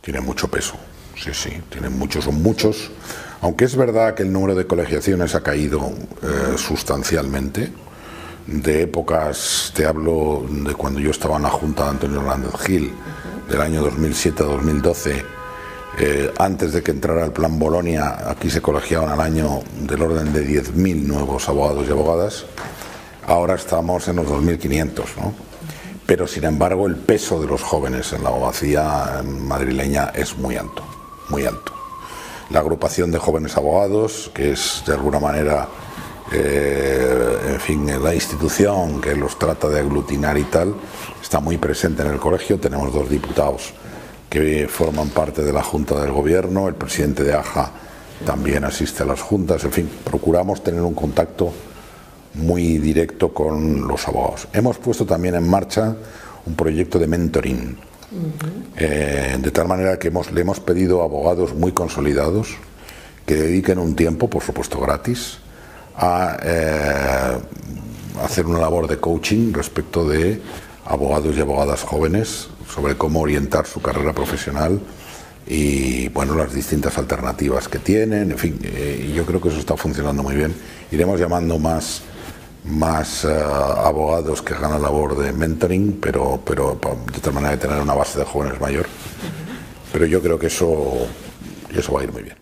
Tiene mucho peso, sí, sí, son muchos. Aunque es verdad que el número de colegiaciones ha caído sustancialmente. De épocas, te hablo de cuando yo estaba en la Junta de Antonio Hernández Gil, del año 2007 a 2012, antes de que entrara el Plan Bolonia, aquí se colegiaban al año del orden de 10.000 nuevos abogados y abogadas. Ahora estamos en los 2.500, ¿no? Pero sin embargo el peso de los jóvenes en la abogacía madrileña es muy alto, muy alto. La agrupación de jóvenes abogados, que es de alguna manera, en fin, la institución que los trata de aglutinar y tal, está muy presente en el colegio. Tenemos 2 diputados que forman parte de la Junta del Gobierno, el presidente de AJA también asiste a las juntas, en fin, procuramos tener un contacto muy directo con los abogados. Hemos puesto también en marcha un proyecto de mentoring, de tal manera que le hemos pedido a abogados muy consolidados que dediquen un tiempo, por supuesto gratis, a hacer una labor de coaching respecto de abogados y abogadas jóvenes sobre cómo orientar su carrera profesional y, bueno, las distintas alternativas que tienen, en fin, y yo creo que eso está funcionando muy bien. Iremos llamando más abogados que hagan la labor de mentoring, pero de tal manera de tener una base de jóvenes mayor. Pero yo creo que eso va a ir muy bien.